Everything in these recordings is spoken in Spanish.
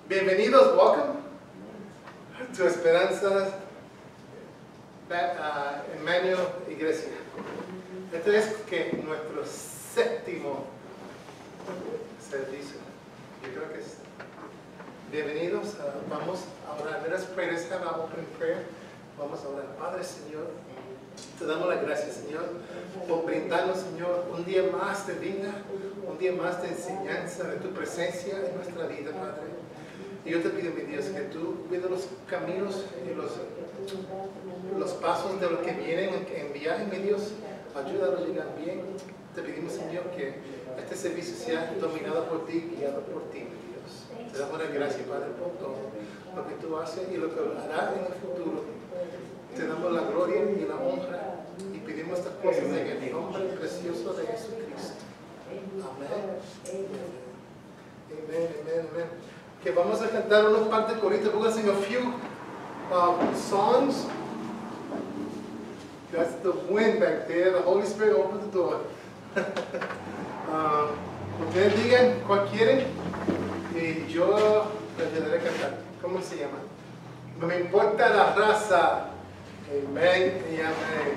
Bienvenidos, welcome to Esperanza Emmanuel Iglesia. Este es nuestro séptimo servicio. Yo creo que es. Bienvenidos, vamos a orar. Let us pray. Let's have our open prayer. Vamos a orar. Padre, Señor, te damos las gracias, Señor, por brindarnos, Señor, un día más de vida, un día más de enseñanza, de tu presencia en nuestra vida, Padre. Y yo te pido, mi Dios, que tú cuides los caminos y los pasos de los que vienen en viaje, mi Dios. Ayúdanos a llegar bien. Te pedimos, Señor, que este servicio sea dominado por ti, guiado por ti, mi Dios. Te damos las gracias, Padre, por todo lo que tú haces y lo que harás en el futuro. Te damos la gloria y la honra y pedimos estas cosas en el nombre precioso de Jesucristo. Amén. Amén, amén, amén. Que vamos a cantar unos partes coritos. We're going to sing a few songs. That's the wind back there. The Holy Spirit opened the door. Ustedes digan cuál quieren y yo les ayudaré a cantar. ¿Cómo se llama? No me importa la raza. Amén y amén.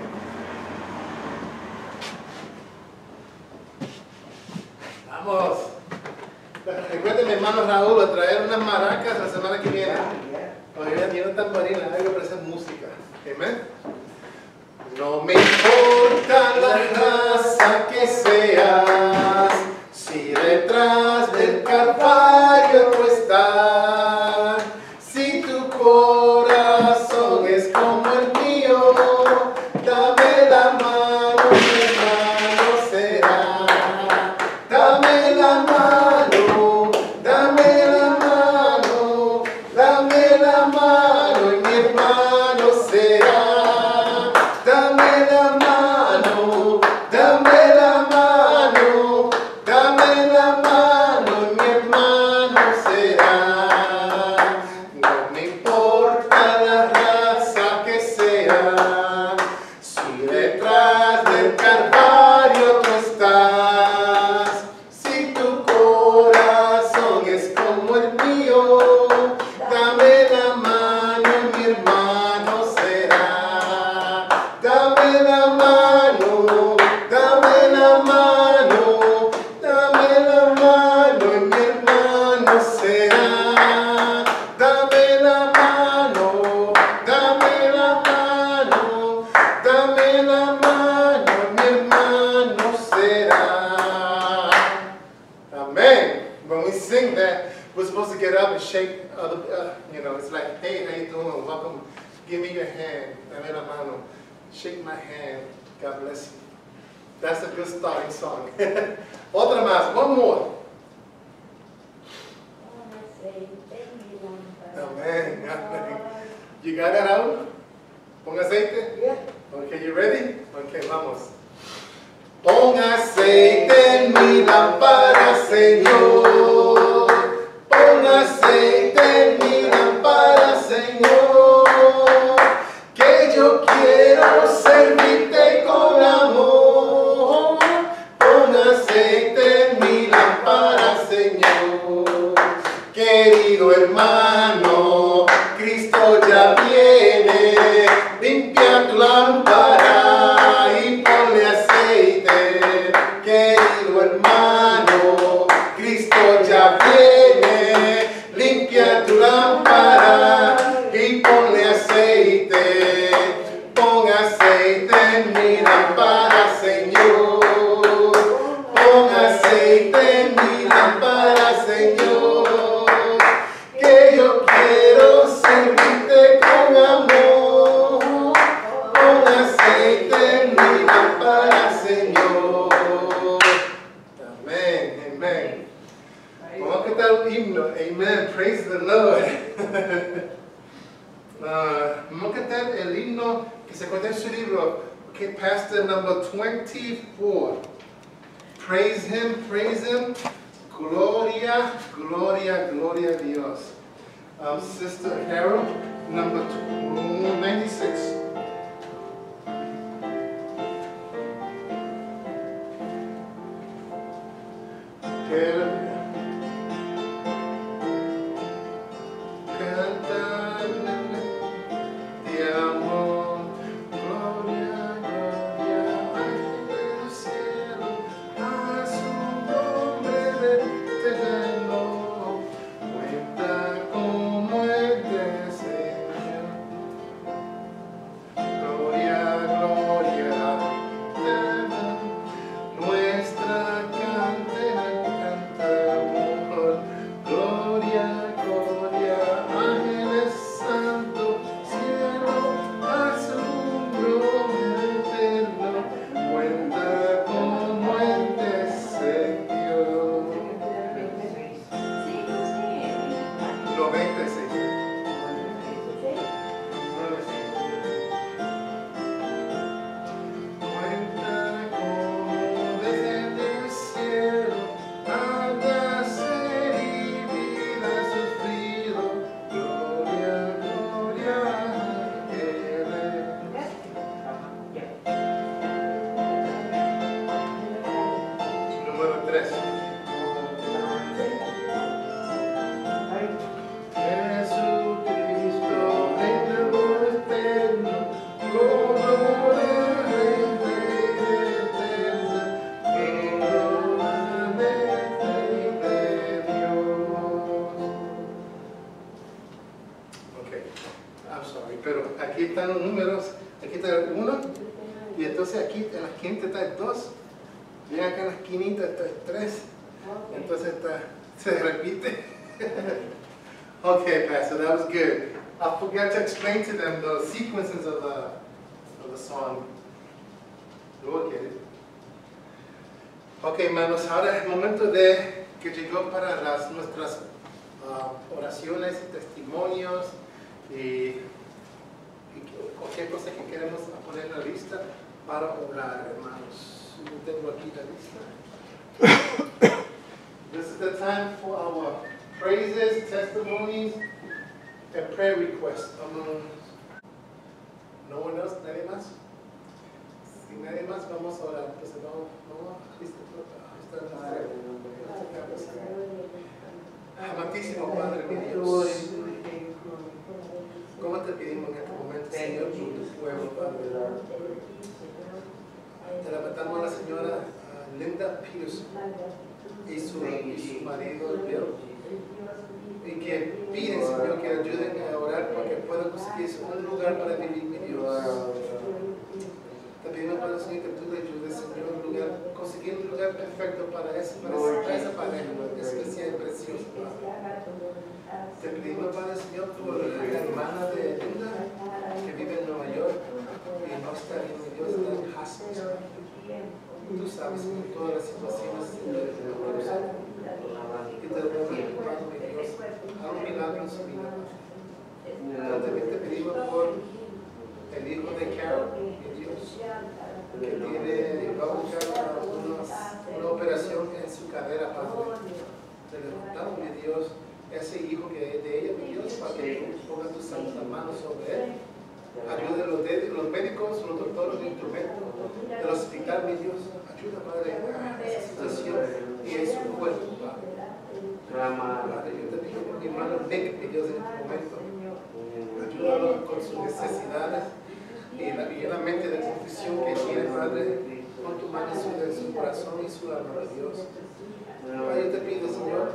Vamos. Recuerden, mi hermano Raúl, a traer unas maracas la semana que viene. Oigan, tiene una tamborina, algo para hacer música. Amén. No me importa la raza que seas, si detrás del Calvario tú estás, si tu corazón es como el mío, dame la mano, mi hermano será. Dame la mano, dame la mano, dame la mano y mi hermano será. Dame la mano, dame la mano, dame la mano y mi hermano será. No me importa la raza que sea, si detrás del Calvario tú estás, si tu corazón es como el mío, dame la mano y mi hermano será. Dame la mano, dame la mano, dame la mano y mi hermano será. Dame la mano, dame la mano, dame la mano y mi hermano será. Amen. When we sing that, we're supposed to get up and shake other, it's like, hey, how you doing? Welcome. Give me your hand. Dame la mano. Shake my hand. God bless you. That's a good starting song. Otra más. One more. Amen. Amen. You got it out? Pon aceite? Yeah. Okay, you ready? Okay, vamos. Pon aceite en mi lámpara, Señor. Pon aceite en mi lámpara, Señor. Que yo quiero servirte con amor. Pon aceite en mi lámpara, Señor. Querido hermano, Cristo ya viene. Limpia tu lámpara y ponle aceite. Querido hermano, Cristo ya viene. Limpia tu lámpara y ponle aceite. Pon aceite en mi lámpara, Señor. Pon aceite en mi lámpara, Señor. Que yo quiero servirte con amor. Pon aceite en mi lámpara, Señor. Amén, amén. Vamos a cantar el himno. Amen. Praise the Lord. Vamos a cantar el himno que se encuentra en su libro. Okay, Pastor number 24. Praise Him, praise Him. Gloria, gloria, gloria a Dios. Sister Harold, number 96. 96. 96. Cuenta cómo desde el cielo al nacer y vida sufrido, gloria, gloria a Él. Número 3. Jesucristo, reina eterno, como Rey eterno, de Dios. Ok, I'm sorry, pero aquí están los números, aquí está el 1, y entonces aquí en la esquinita está el 2, y acá en la esquinita está el 3, entonces está, se repite. Okay, Pastor, that was good. I forgot to explain to them the sequences of the song. They will get it. Okay, hermanos, ahora es el momento de que llegó para nuestras oraciones y testimonios y cualquier cosa que queremos poner en la lista para orar, hermanos. Yo tengo aquí la lista. This is the time for our praises, testimonies, and prayer requests. No one else, nadie más. Si nadie más, vamos a orar. Pues no, amantísimo Padre, mi Dios, ¿cómo te pedimos en este momento, Señor, por tu pueblo, Padre? Te levantamos a la señora Linda Peterson y su marido Bill, y que piden, Señor, que ayuden a orar para que puedan conseguir un lugar para vivir, mi Dios. Te pedimos, Padre, Señor, que tú le ayudes, Señor, conseguir un lugar perfecto para esa pareja especial y preciosa, Padre. Te pedimos, Padre, Señor, por la hermana de Linda, que vive en Nueva York y no está bien, mi Dios, está en hospice. Tú sabes con todas las situaciones de la cruzada. Y te ruego, mi Dios, haz un milagro en su vida. También te pedimos por el hijo de Carol, mi Dios, que va a buscar una operación en su cadera, Padre. Te levantamos, mi Dios, ese hijo que es de ella, mi Dios, para que tú pongas tus santas manos sobre él. Ayuda a los médicos, los doctores, los instrumentos del hospital, mi Dios. Ayuda, Padre, a esa situación y en su cuerpo, Padre. Padre, yo te pido por mi hermano Nick, mi Dios, en este momento. Ayúdalo con sus necesidades y la mente de confusión que tiene, Padre. Pon tu mano sobre su corazón y su alma, Dios. Padre, yo te pido, Señor,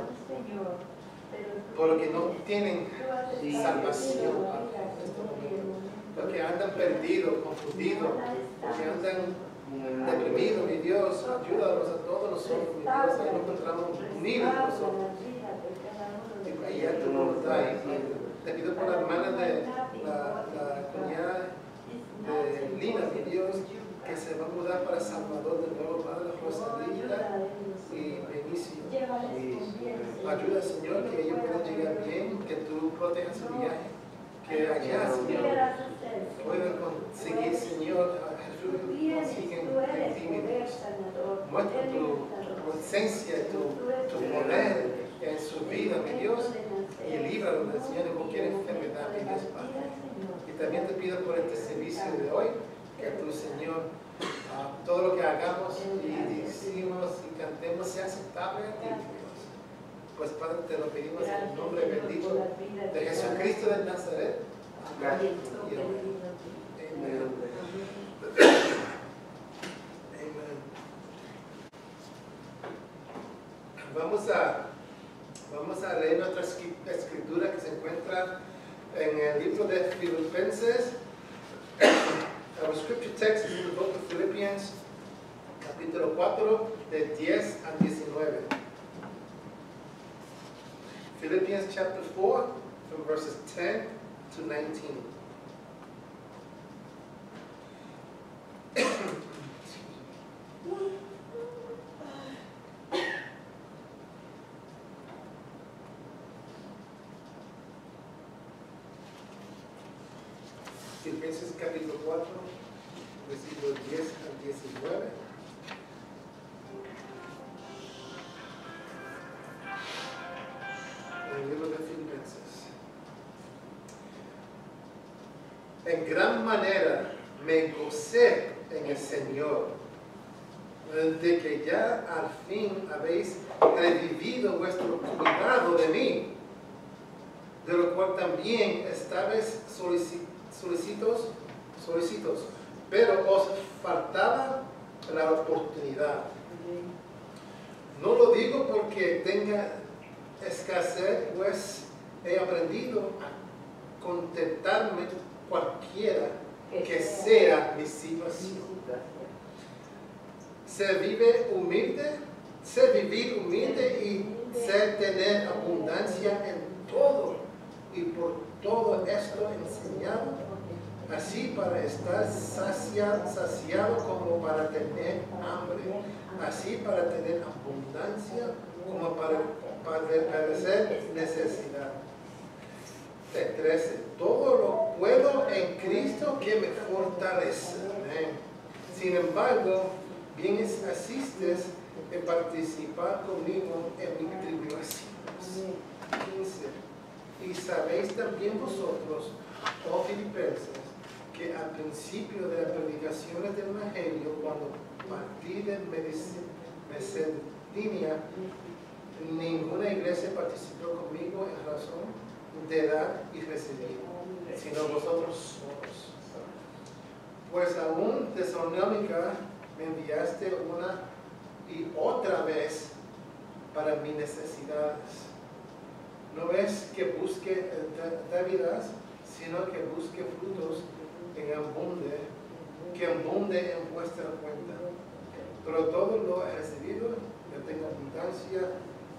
por los que no tienen salvación, Padre, en este momento. Los que andan perdidos, confundidos, los que andan deprimidos, mi Dios, ayúdanos a todos nosotros, mi Dios, ahí nos encontramos unidos nosotros. Y ahí a tu voluntad. Te pido por la hermana de la cuñada de Lina, mi Dios, que se va a mudar para Salvador de nuevo, Padre, Rosalita y Benicio. Ayuda, Señor, que ellos puedan llegar bien, que tú protejas su viaje. Que allá, Señor, puedan conseguir, Señor, consiguen en ti, mi Dios. Muestra tu presencia, tu poder en su vida, mi Dios, y líbralos, Señor, de cualquier enfermedad, mi Dios, Padre. Y también te pido por este servicio de hoy, que tu Señor, todo lo que hagamos y decimos y cantemos sea aceptable a ti, Dios. Pues Padre, te lo pedimos en el nombre bendito de Jesucristo de Nazaret. Amén. Amén. Vamos a leer nuestra escritura que se encuentra en el libro de Filipenses. Our scripture text is in the book of Philippians, capítulo 4, de 10 a 19. Philippians chapter 4, from verses 10 to 19. Filipenses capítulo 4, versículos 10 al 19. El libro de Filipenses. En gran manera me gocé en el Señor, de que ya al fin habéis revivido vuestro cuidado de mí, de lo cual también estabais solicitos, pero os faltaba la oportunidad. No lo digo porque tenga escasez, pues he aprendido a contentarme cualquiera que sea mi situación. Sé vivir humilde y sé tener abundancia en todo, y por todo esto enseñado, así para estar saciado como para tener hambre, así para tener abundancia como para padecer necesidad. 13. Todo lo puedo en Cristo que me fortalece. Amén. Sin embargo, bien asistes en participar conmigo en mis tribulaciones. 15. Y sabéis también vosotros, oh Filipenses, que al principio de las predicaciones del Evangelio, cuando partí de Macedonia, ninguna iglesia participó conmigo en razón de dar y recibir, sino vosotros solos. Pues aún Tesalónica me enviaste una y otra vez para mis necesidades. No es que busque debilidad, sino que busque frutos que abunde en vuestra cuenta. Pero todo lo he recibido, yo tengo abundancia,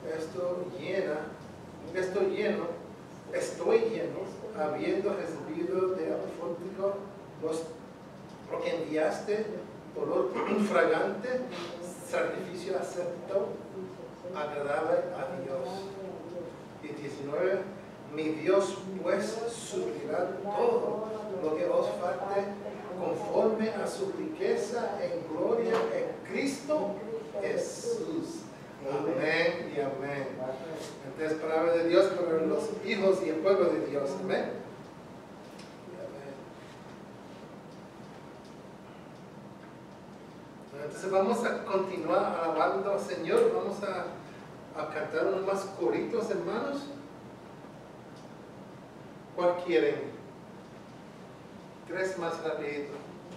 estoy lleno, habiendo recibido de Apóstolo lo que enviaste, olor fragante, sacrificio acepto, agradable a Dios. Y 19, mi Dios pues suplirá todo lo que os falte conforme a su riqueza en gloria en Cristo Jesús. Amén y amén. Entonces, palabra de Dios para los hijos y el pueblo de Dios. Amén. Entonces vamos a continuar alabando al Señor. Vamos a cantar unos más coritos, hermanos. ¿Cuál quieren? 3 más rapidito.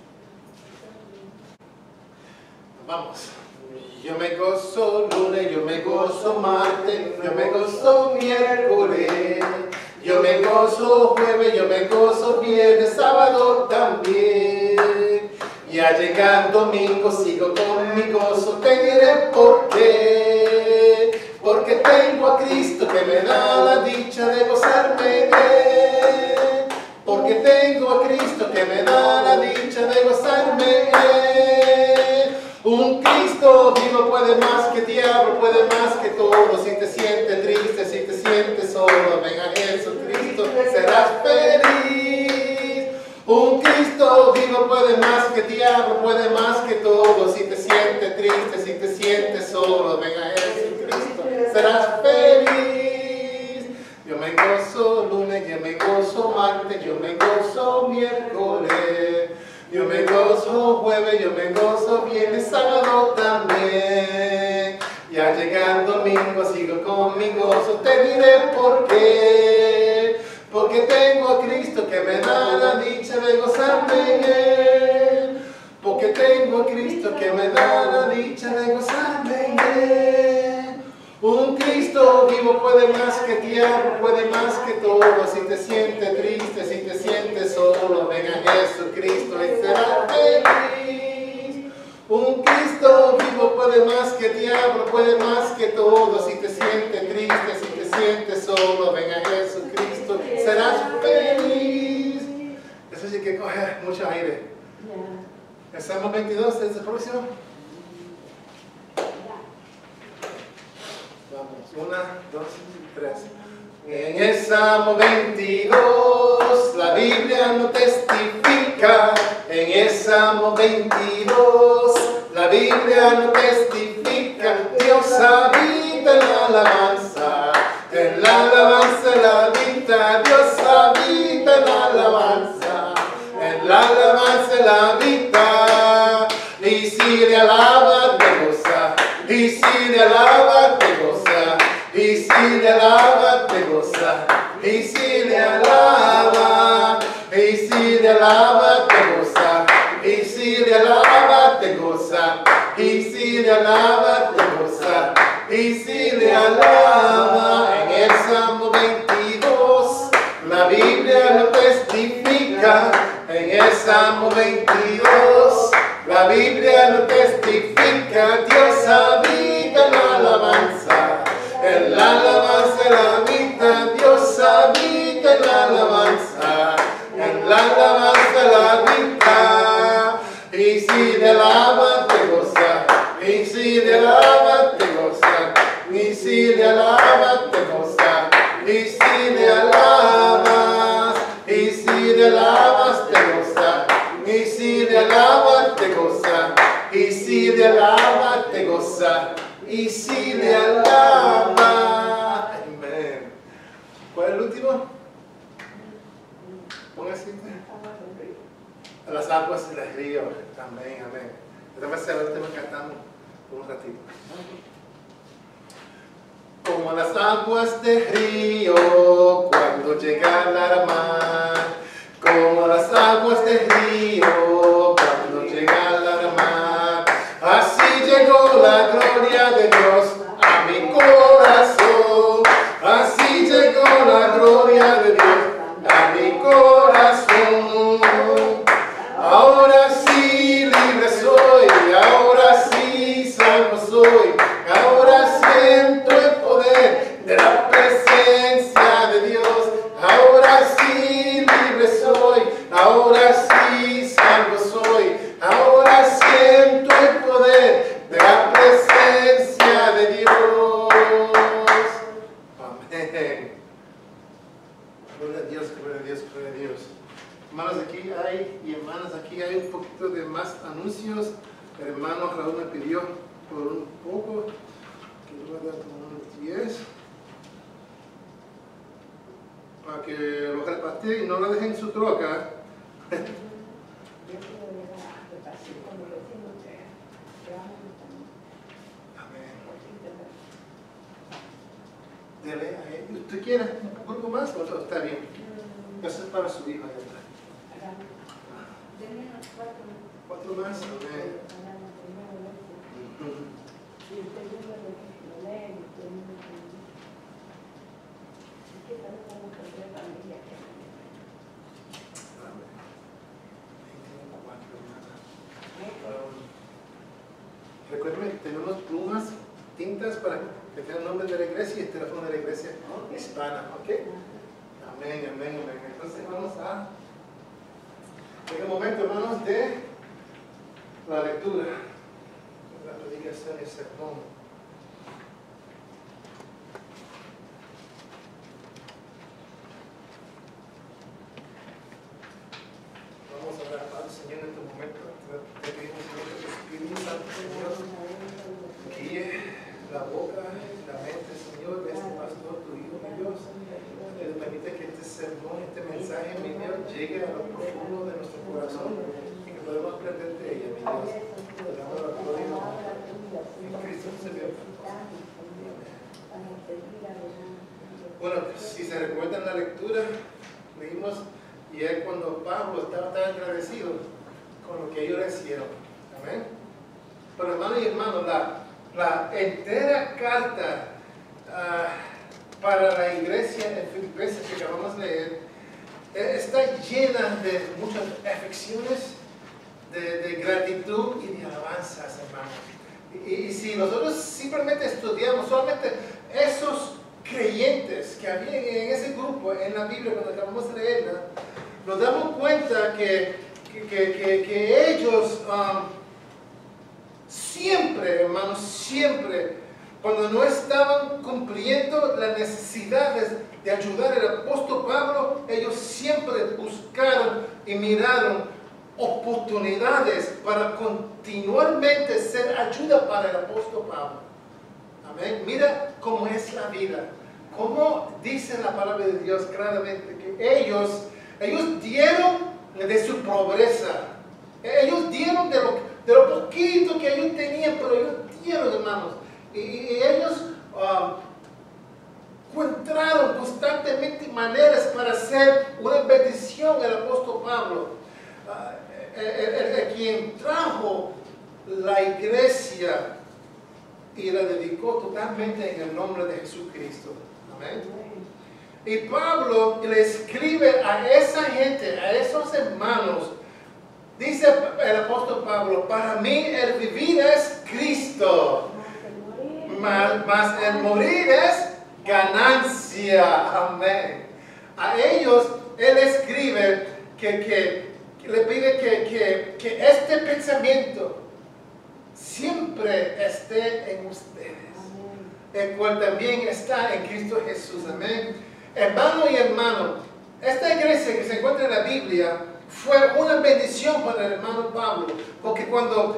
Vamos. Yo me gozo lunes, yo me gozo martes, yo me gozo miércoles, yo me gozo jueves, yo me gozo viernes, sábado también. Ya llega el domingo, sigo con mi gozo, te diré por qué. Porque tengo a Cristo que me da la dicha de gozarme en Él. Porque tengo a Cristo que me da la dicha de gozarme en Él. Un Cristo vivo puede más que diablo, puede más que todo. Si te sientes triste, si te sientes solo, ven a Jesucristo, serás feliz. Un Cristo vivo puede más que diablo, puede más que todo. Si te sientes triste, si te sientes solo, ven a Jesucristo, serás feliz. Yo me gozo lunes, yo me gozo martes, yo me gozo miércoles, yo me gozo jueves, yo me gozo viernes, sábado también. Ya llega el domingo, sigo con mi gozo, te diré por qué. Porque tengo a Cristo que me da la dicha de gozarme en Él. Porque tengo a Cristo que me da la dicha de gozarme en Él. Un Cristo vivo puede más que diablo, puede más que todo. Si te sientes triste, si te sientes solo, ven a Jesucristo y serás feliz. Un Cristo vivo puede más que diablo, puede más que todo. Si te sientes triste, si te sientes solo, ven a Jesucristo, serás feliz. Eso sí que coge mucho aire. El Salmo 22 es el próximo. Vamos, 1, 2, 3. En el Salmo 22, la Biblia no testifica en el Salmo 22. La Biblia no testifica, Dios habita en la alabanza. En la alabanza la habita, Dios habita en la alabanza. En la alabanza la habita. Y si le alaba te goza, y si le alaba te goza, y si le alaba te goza, y si le alaba, y si le alaba te goza, y si le alaba te goza, y si le alaba te goza, y si le alaba. En el Salmo 22 la Biblia lo testifica. En el Salmo 22 la Biblia lo testifica. Dios habita en la alabanza. En la alabanza la habita. Dios habita en la alabanza. En la alabanza la habita. Y si le alaba te goza, y si le alaba te goza, y si le alaba te goza, y si le alabas, y si le alabas te goza, y si le alabas te goza, y si le alabas te goza, y si le alabas. Amén. ¿Cuál es el último? Póngase. A las aguas del río. Amén, amén. Déjame hacer el tema que cantamos por un ratito. Como las aguas del río cuando llega la mar. Como las aguas del río cuando llega la mar. Así llegó la gloria de Dios a mi corazón. Así llegó la gloria de Dios a mi corazón. Ahora sí libre soy, ahora sí salvo soy, ahora siento el poder de la presencia de Dios. Ahora sí libre soy, ahora sí salvo soy, ahora siento el poder de la presencia de Dios. Amén. Gloria a Dios, gloria a Dios, gloria a Dios. Hermanos, aquí hay, y hermanas, aquí hay un poquito de más anuncios. El hermano Raúl me pidió por un poco, que yo voy a dar como unos 10, para que lo repartí y no lo dejen en su troca. Dele a él. ¿Usted quiere un grupo más o está bien? Eso es para su hijo. 4 más. Amén. Recuerden, tenemos plumas, tintas para que tenga el nombre de la iglesia y el teléfono de la iglesia hispana. ¿Ok? Amén, amén, amén. Entonces vamos a... En el momento, hermanos, de la lectura, la predicación y el sermón. Vamos a orar, Padre, Señor, en este momento. Te pedimos, Señor, que tu Espíritu Santo, Señor, guíe la boca y la mente, Señor, de este pastor, tu Hijo, mi Dios. Que permite que este sermón, este mensaje, mi Dios, llegue a lo profundo de nuestro corazón y que podamos aprender de ella, mi Dios. Te damos la gloria en Cristo Señor. Bueno, si se recuerdan la lectura, leímos y es cuando Pablo estaba tan agradecido con lo que ellos le hicieron. Amén. Pero hermanos y hermanos, la entera carta para la iglesia de Filipenses que acabamos de leer está llena de muchas afecciones, de gratitud y de alabanzas, hermanos. Y si nosotros simplemente estudiamos solamente esos creyentes que había en ese grupo en la Biblia cuando acabamos de leerla, nos damos cuenta que ellos siempre, hermanos, siempre, cuando no estaban cumpliendo las necesidades de ayudar al apóstol Pablo, ellos siempre buscaron y miraron oportunidades para continuamente ser ayuda para el apóstol Pablo. Amén. Mira cómo es la vida. Como dice la palabra de Dios claramente, que ellos dieron de su pobreza. Ellos dieron de lo poquito que ellos tenían, pero ellos dieron, hermanos. Y ellos encontraron constantemente maneras para hacer una bendición al apóstol Pablo, quien trajo la iglesia y la dedicó totalmente en el nombre de Jesucristo. Amén. Y Pablo le escribe a esa gente, a esos hermanos, dice el apóstol Pablo, para mí el vivir es Cristo, mas el morir es ganancia. Amén. A ellos él escribe que le pide que este pensamiento siempre esté en ustedes, el cual también está en Cristo Jesús. Amén. Hermano y hermano, esta iglesia que se encuentra en la Biblia fue una bendición para el hermano Pablo, porque cuando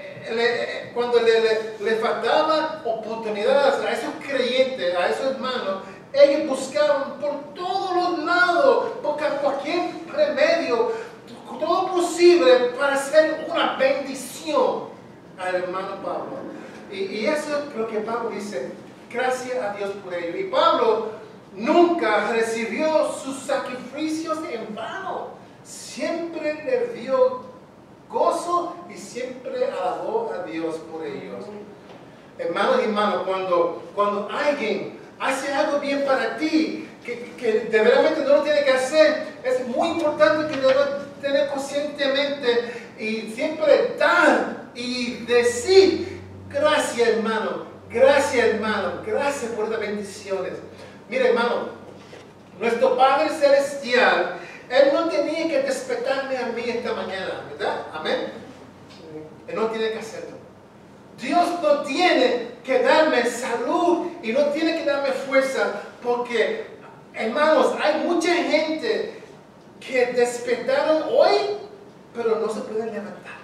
le faltaban oportunidades a esos creyentes, a esos hermanos, ellos buscaban por todos los lados, buscaban cualquier remedio, todo posible para hacer una bendición al hermano Pablo. Y eso es lo que Pablo dice, gracias a Dios por ello. Y Pablo nunca recibió sus sacrificios en vano, siempre le dio gozo y siempre alabó a Dios por ellos. Hermanos y hermanos, cuando alguien hace algo bien para ti, que de verdad no lo tiene que hacer, es muy importante que lo tener conscientemente y siempre dar y decir, gracias hermano, gracias por las bendiciones. Mira hermano, nuestro Padre Celestial, Él no tenía que despertarme a mí esta mañana, ¿verdad? Amén. Él no tiene que hacerlo. Dios no tiene que darme salud y no tiene que darme fuerza, porque, hermanos, hay mucha gente que despertaron hoy, pero no se pueden levantar.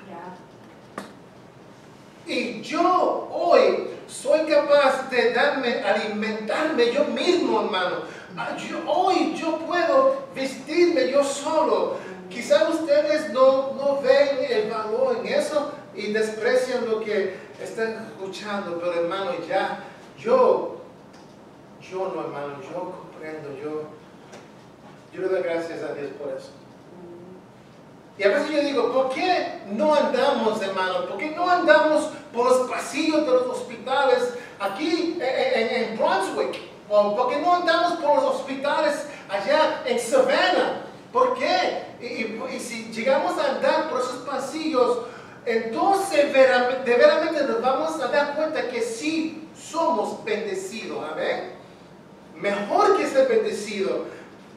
Y yo hoy soy capaz de alimentarme yo mismo, hermano. Hoy yo puedo vestirme yo solo. Quizás ustedes no ven el valor en eso y desprecian lo que están escuchando, pero hermano, yo no, hermano, yo comprendo, yo le doy gracias a Dios por eso. Y a veces yo digo, ¿por qué no andamos, hermano? ¿Por qué no andamos por los pasillos de los hospitales aquí en Brunswick? ¿O por qué no andamos por los hospitales allá en Savannah? ¿Por qué? Y si llegamos a andar por esos pasillos, entonces verdaderamente nos vamos a dar cuenta que sí somos bendecidos. ¿Amén? Mejor que ser bendecido.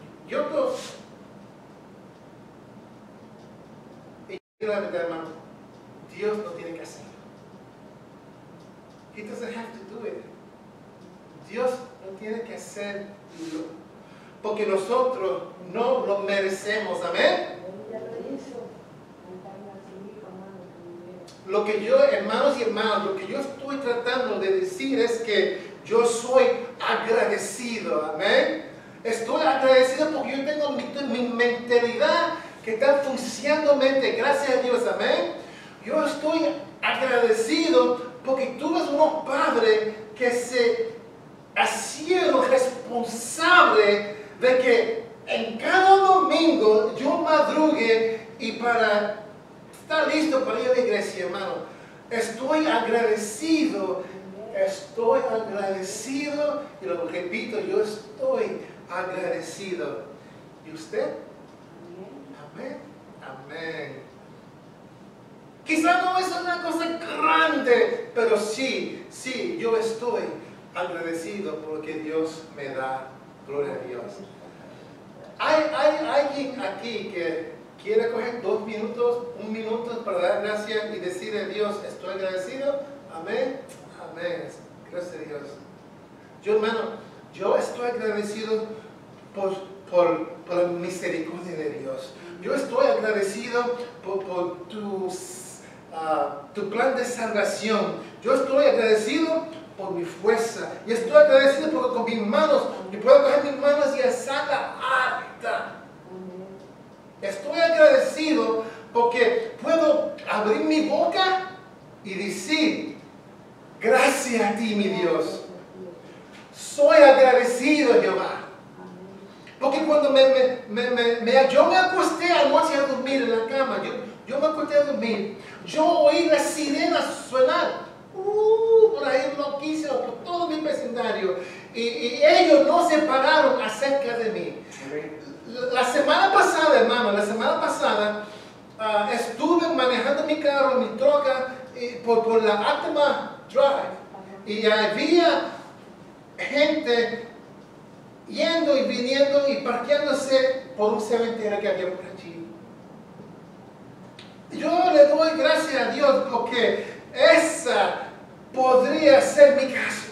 La verdad, hermano, Dios no tiene que hacerlo. He doesn't have to do it. Dios no tiene que hacerlo, porque nosotros no lo merecemos. Amén. Lo que yo, hermanos y hermanas, lo que yo estoy tratando de decir es que yo soy agradecido. Amén. Estoy agradecido porque yo tengo mi mentalidad que está funcionando, gracias a Dios, amén. Yo estoy agradecido porque tuve unos padres que se hicieron responsables de que en cada domingo yo madrugue y para estar listo para ir a la iglesia, hermano. Estoy agradecido y lo repito, yo estoy agradecido. ¿Y usted? Amén. Quizá no es una cosa grande, pero sí, yo estoy agradecido porque Dios me da. Gloria a Dios. ¿Hay alguien aquí que quiere coger 2 minutos, 1 minuto para dar gracias y decirle a Dios, estoy agradecido? Amén. Amén. Gracias a Dios. Yo, hermano, yo estoy agradecido por la misericordia de Dios. Yo estoy agradecido por tu plan de salvación. Yo estoy agradecido por mi fuerza. Y estoy agradecido porque con mis manos, yo puedo coger mis manos y alzarla alta. Estoy agradecido porque puedo abrir mi boca y decir, gracias a ti, mi Dios. Soy agradecido, Jehová. Porque cuando yo me acosté anoche a dormir en la cama, yo me acosté a dormir, yo oí las sirenas sonar, por ahí loquísimo, por todo mi vecindario, y ellos no se pararon acerca de mí. La semana pasada, hermano, estuve manejando mi carro, mi troca, por la Altima Drive, y había gente yendo y viniendo y parqueándose por un cementerio que había por allí. Yo le doy gracias a Dios porque esa podría ser mi caso.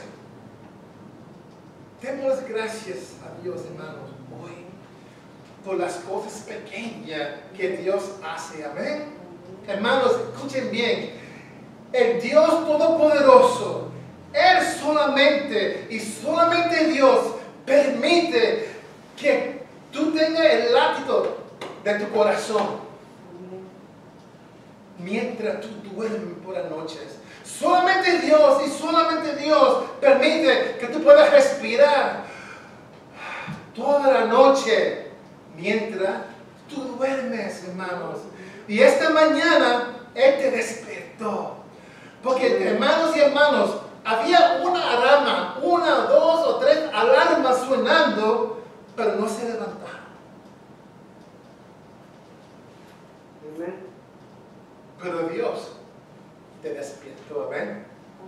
Demos gracias a Dios, hermanos, hoy por las cosas pequeñas que Dios hace. Amén. Hermanos, escuchen bien. El Dios Todopoderoso, Él solamente y solamente Dios permite que tú tengas el latido de tu corazón mientras tú duermes por las noches. Solamente Dios y solamente Dios permite que tú puedas respirar toda la noche mientras tú duermes, hermanos. Y esta mañana Él te despertó. Porque, hermanos y hermanos, había una alarma, 1, 2 o 3 alarmas sonando, pero no se levantaron. Amén. Pero Dios te despertó, amén.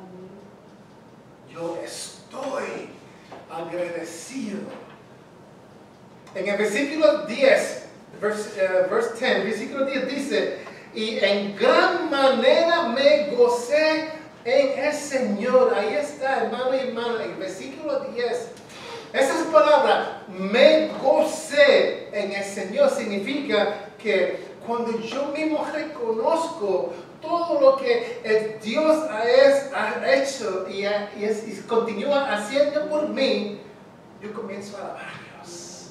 Yo estoy agradecido. En el versículo 10, verse 10, versículo 10 dice, y en gran manera me gocé en el Señor. Ahí está, hermano y hermana, en el versículo 10. Esas palabras, me gocé en el Señor, significa que cuando yo mismo reconozco todo lo que el Dios ha hecho y continúa haciendo por mí, yo comienzo a alabar a Dios.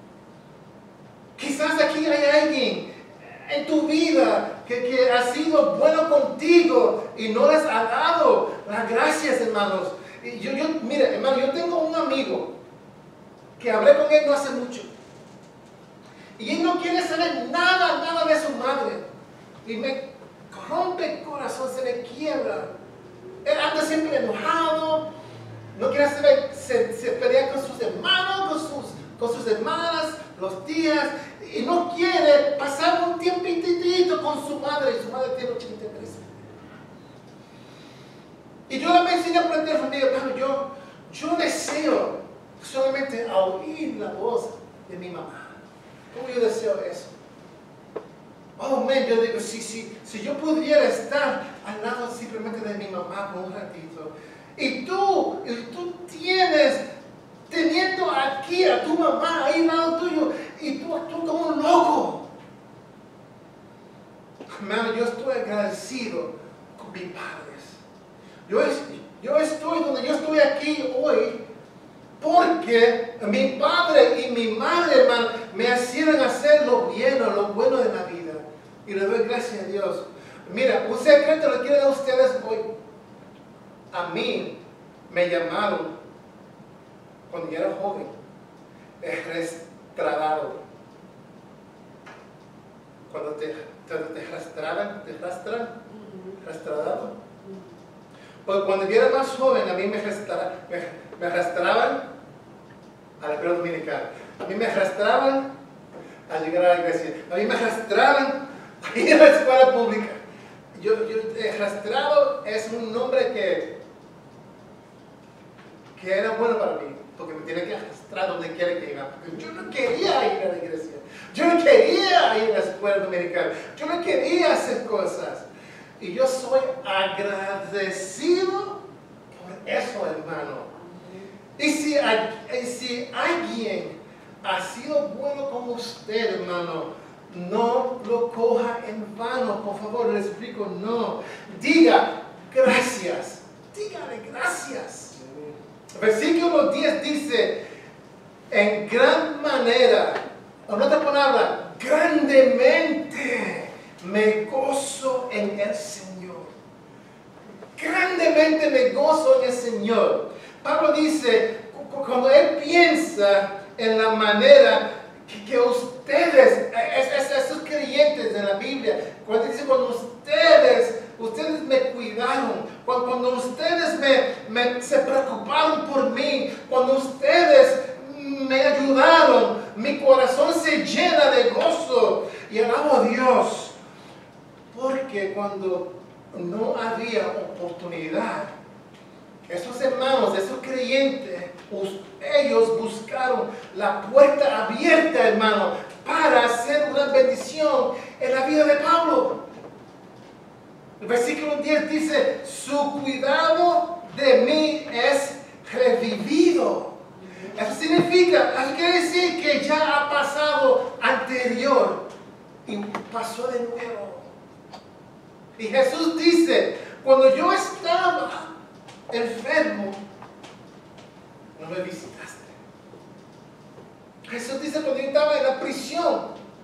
Quizás aquí hay alguien en tu vida que ha sido bueno contigo y no les ha dado las gracias, hermanos. Mire, hermano, yo tengo un amigo que hablé con él no hace mucho. Y él no quiere saber nada de su madre. Y me rompe el corazón, se me quiebra. Él anda siempre enojado, no quiere saber, se pelea con sus hermanos, con sus hermanas, los días, y no quiere pasar un tiempitito con su madre, y su madre tiene 83. Y yo le enseñé a aprender conmigo, hermano, yo deseo solamente oír la voz de mi mamá. ¿Cómo yo deseo eso? Oh, man, yo digo, si yo pudiera estar al lado simplemente de mi mamá por un ratito, y tú teniendo aquí a tu mamá ahí al lado tuyo, y tú actúas como un loco. Hermano, yo estoy agradecido con mis padres. Yo estoy donde yo estoy aquí hoy porque mi padre y mi madre, hermano, me hicieron hacer lo bueno de la vida. Y le doy gracias a Dios. Mira, un secreto le quiero dar a ustedes hoy. A mí me llamaron cuando yo era joven, restradado. Cuando te rastran, rastradado. Pues cuando yo era más joven, a mí me arrastraban a la escuela dominical. A mí me arrastraban a llegar a la iglesia. A mí me arrastraban a ir a la escuela pública. Arrastrado es un nombre que era bueno para mí, porque me tiene que arrastrar donde quiera que iba. Porque yo no quería ir a la iglesia. Yo no quería ir a la escuela dominical. Yo no quería hacer cosas. Y yo soy agradecido por eso, hermano. Y si alguien ha sido bueno con usted, hermano. No lo coja en vano, por favor, le explico, no. Diga gracias. Dígale gracias. Versículo 10 dice, en gran manera, en otra palabra, grandemente me gozo en el Señor. Grandemente me gozo en el Señor. Pablo dice, cuando él piensa en la manera que ustedes, esos creyentes de la Biblia, cuando dice, cuando ustedes me cuidaron, cuando ustedes se preocuparon por mí, cuando ustedes me ayudaron, mi corazón se llena de gozo y alabo a Dios, porque cuando no había oportunidad, esos hermanos, esos creyentes, ellos buscaron la puerta abierta, hermano, para hacer una bendición en la vida de Pablo. El versículo 10 dice, su cuidado de mí es revivido. Eso significa, eso quiere decir que ya ha pasado anterior y pasó de nuevo. Y Jesús dice, cuando yo estaba enfermo, no me visitaste. Jesús dice, cuando yo estaba en la prisión,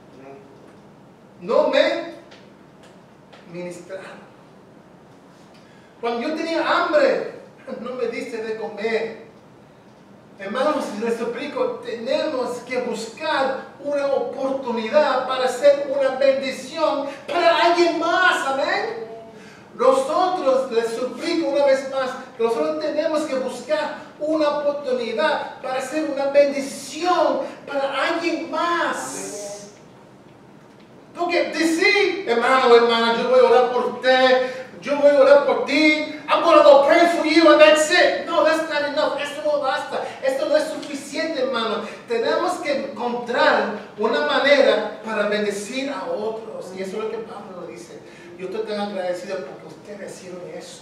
no me ministraron. Cuando yo tenía hambre, no me diste de comer. Hermanos, les suplico, tenemos que buscar una oportunidad para hacer una bendición para alguien más, amén. Nosotros, les suplico una vez más, nosotros tenemos que buscar una oportunidad para hacer una bendición para alguien más. Porque decir, hermano, hermana, yo voy a orar por usted, yo voy a orar por ti, I'm going to go pray for you and that's it. No, that's not enough. Esto no basta. Esto no es suficiente, hermano. Tenemos que encontrar una manera para bendecir a otros. Y eso es lo que Pablo nos dice. Yo estoy tan agradecido porque ustedes hicieron eso.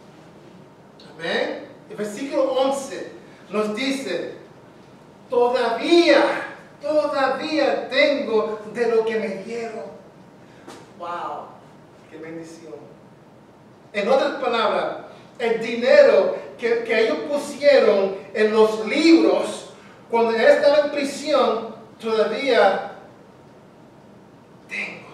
Amén. El versículo 11 nos dice, todavía tengo de lo que me dieron. Wow, qué bendición. En otras palabras, el dinero que ellos pusieron en los libros, cuando él estaba en prisión, todavía tengo.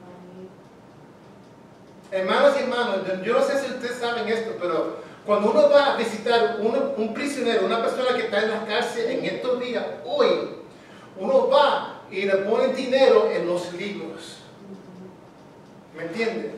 Hermanos y hermanos, yo no sé si ustedes saben esto, pero cuando uno va a visitar un prisionero, una persona que está en la cárcel en estos días, hoy, uno va y le pone dinero en los libros. ¿Me entienden?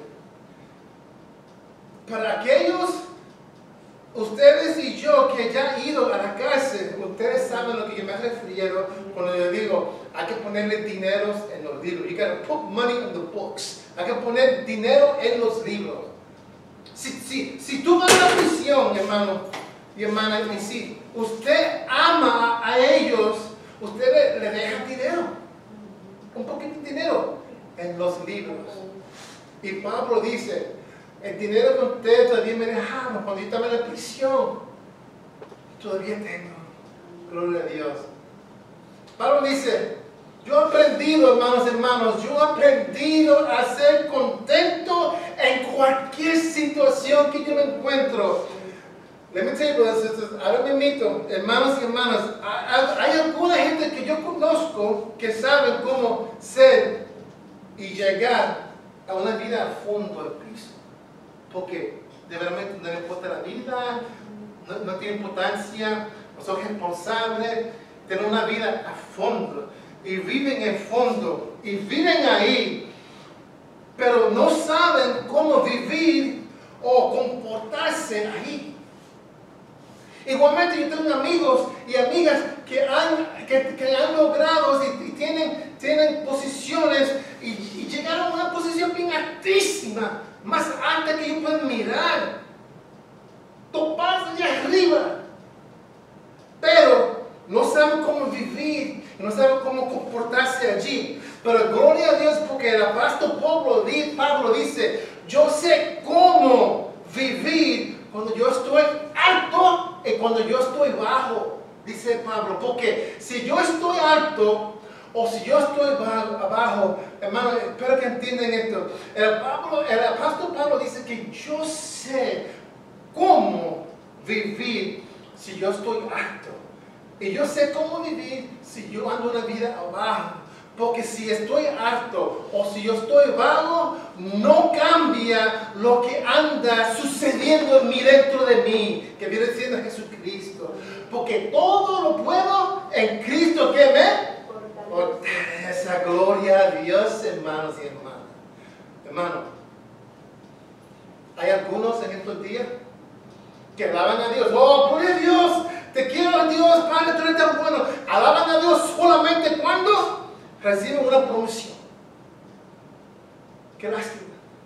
Para aquellos, ustedes y yo que ya han ido a la cárcel, ustedes saben a lo que yo me refiero cuando yo digo, hay que ponerle dinero en los libros. You gotta put money in the books. Hay que poner dinero en los libros. Si tú vas a la prisión, hermano y hermana, y si usted ama a ellos, usted le deja dinero, un poquito de dinero en los libros. Y Pablo dice, el dinero que ustedes todavía me dejaron cuando yo estaba en la prisión, todavía tengo. Gloria a Dios. Pablo dice, yo he aprendido, hermanos, yo he aprendido a ser contento en cualquier situación que yo me encuentro. Let me tell you, brothers and sisters, ahora me invito, hermanos y hermanas, hay alguna gente que yo conozco que saben cómo ser y llegar a una vida a fondo del piso. Porque de verdad no le importa la vida, no tiene importancia, no son responsables, tienen una vida a fondo y viven en fondo y viven ahí, pero no saben cómo vivir o comportarse ahí. Igualmente yo tengo amigos y amigas que han logrado y tienen posiciones y llegaron a una posición bien altísima, más alta que ellos pueden mirar, toparse allá arriba, pero no saben cómo vivir, no saben cómo comportarse allí. Pero gloria a Dios porque el apóstol Pablo dice, yo sé cómo vivir cuando yo estoy alto y cuando yo estoy bajo. dice Pablo, porque si yo estoy alto o si yo estoy abajo, hermano, espero que entiendan esto. El apóstol Pablo dice que yo sé cómo vivir si yo estoy alto. Y yo sé cómo vivir si yo ando una vida abajo. Porque si estoy alto o si yo estoy bajo, no cambia lo que anda sucediendo en mí, dentro de mí, que viene siendo Jesucristo. Porque todo lo puedo en Cristo que me fortalece. Gloria a Dios, hermanos y hermanas. Hermano, hay algunos en estos días que alaban a Dios. Oh, gloria a Dios, te quiero, Dios, Padre, tú eres tan bueno. Alaban a Dios solamente cuando reciben una promoción. Qué lástima.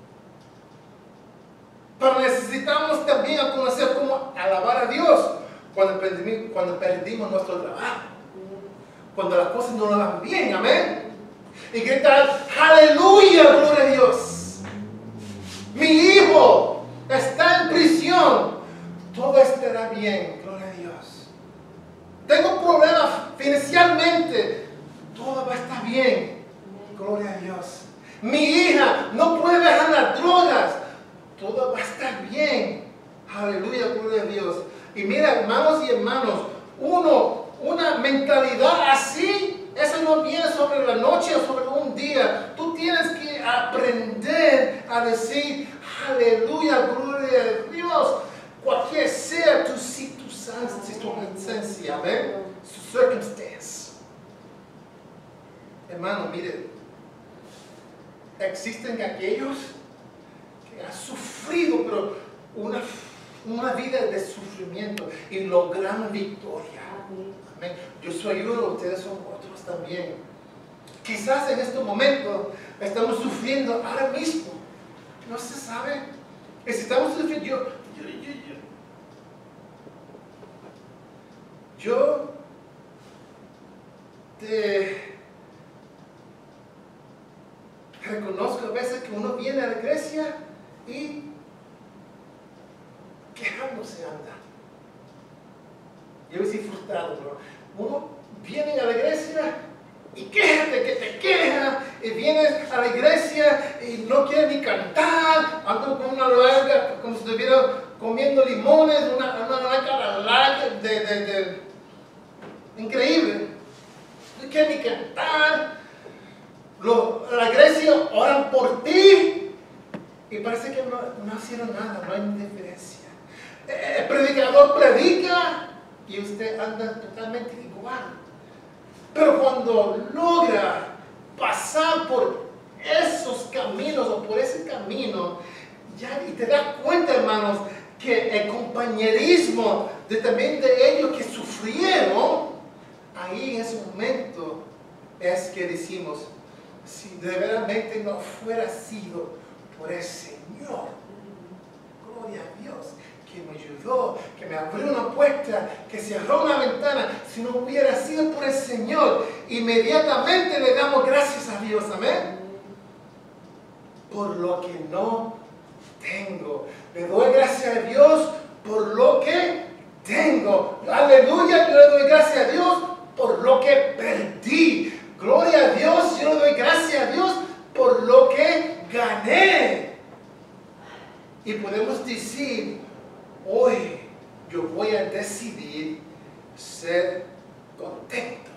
Pero necesitamos también conocer cómo alabar a Dios cuando perdimos nuestro trabajo. Cuando las cosas no nos van bien, amén. Y gritar, aleluya, gloria a Dios. Mi hijo está en prisión. Todo estará bien, gloria a Dios. Tengo problemas financieramente. Todo va a estar bien, gloria a Dios. Mi hija no puede dejar las drogas. Todo va a estar bien. Aleluya, gloria a Dios. Y mira, hermanos y hermanos, una mentalidad así, eso no viene sobre la noche o sobre un día. Tú tienes que aprender a decir, aleluya, gloria a Dios. Cualquier sea tu circunstancia, amén, su circunstancia. Hermano, mire, existen aquellos que han sufrido, pero una vida de sufrimiento y logran victoria. Amén. Yo soy uno, ustedes son otros también. Quizás en este momento estamos sufriendo ahora mismo. No se sabe. Y si estamos sufriendo, yo te reconozco a veces que uno viene a la iglesia y quejándose anda. Yo estoy frustrado, pero uno viene a la iglesia y quéjate que te queja, y vienes a la iglesia y no quieres ni cantar, ando con una larga, como si estuviera comiendo limones, una cara larga, increíble. No quieres ni cantar. La iglesia oran por ti y parece que no hicieron nada, no hay diferencia. El predicador predica y usted anda totalmente igual. Pero cuando logra pasar por esos caminos o por ese camino, ya y te das cuenta, hermanos, que el compañerismo también de ellos que sufrieron, ahí en ese momento es que decimos, si de verdaderamente no fuera sido por el Señor, gloria a Dios, que me ayudó, que me abrió una puerta, que cerró una ventana, si no hubiera sido por el Señor, inmediatamente le damos gracias a Dios, amén, por lo que no tengo. Le doy gracias a Dios por lo que tengo. Aleluya, yo le doy gracias a Dios por lo que perdí. Gloria a Dios, yo le doy gracias a Dios por lo que gané. Y podemos decir, hoy yo voy a decidir ser contento.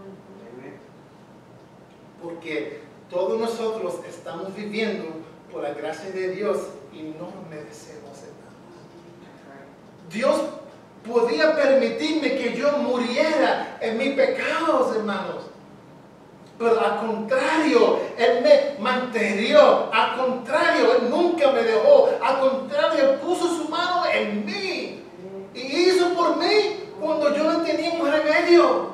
Porque todos nosotros estamos viviendo por la gracia de Dios y no merecemos nada. Dios podía permitirme que yo muriera en mis pecados, hermanos. Pero al contrario, Él me mantenió. Al contrario, Él nunca me dejó. Al contrario, Él puso su mano en mí. Y hizo por mí cuando yo no tenía un remedio.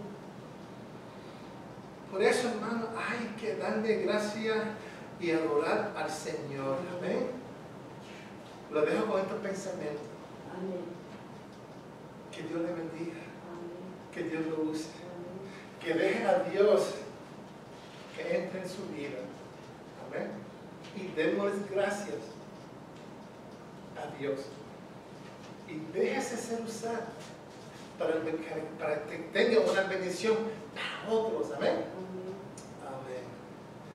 Por eso, hermano, hay que darle gracias y adorar al Señor. Amén. Lo dejo con este pensamiento. Amén. Que Dios le bendiga. Amén. Que Dios lo use. Amén. Que deje a Dios que entre en su vida. Amén. Y démosles gracias a Dios. Y déjese ser usado para que tenga una bendición para otros, amén.